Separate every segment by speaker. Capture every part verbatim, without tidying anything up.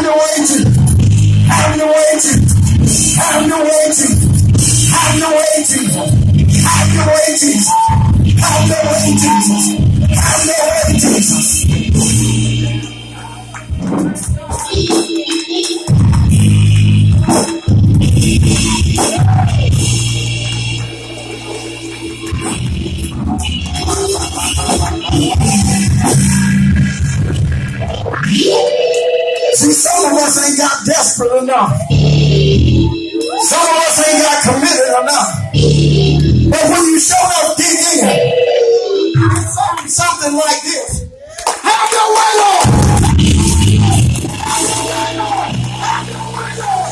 Speaker 1: your way to. Have your way to. Have your way to. Have your way to. Have your way, Jesus. Have your way, Jesus. Have your way, Jesus. See, some of us ain't got desperate enough. Some of us ain't got committed enough. But when you show up, dig in. Something like this. Have your way, Lord. Have your way, Lord. Have your way, Lord.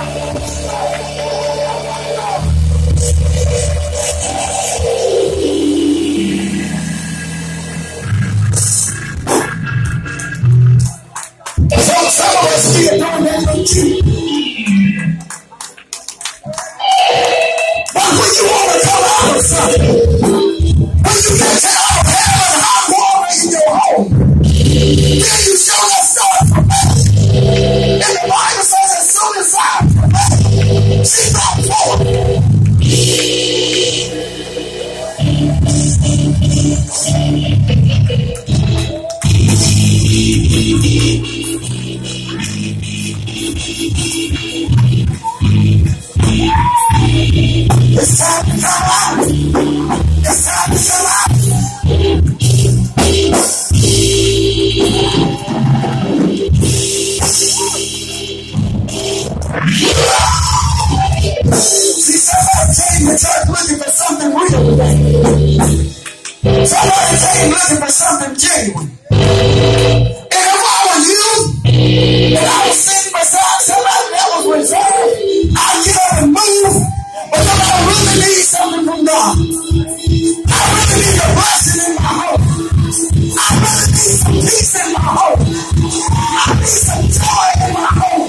Speaker 1: So some of us still doing that little too. But when you want to come out of something, when you get to hell and hot water in your home, then you show that start profession. And the Bible says as soon as I profession, she brought forth. It's time to come out. It's time to come out. See, somebody came to church looking for something real today. Somebody came looking for something genuine. And if I were you, and I was sitting beside somebody that was reserved, I'd get up and move. But if I really need something from God, I really need a blessing in my home. I really need some peace in my home. I need some joy in my home.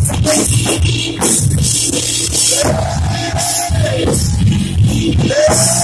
Speaker 1: Yeah.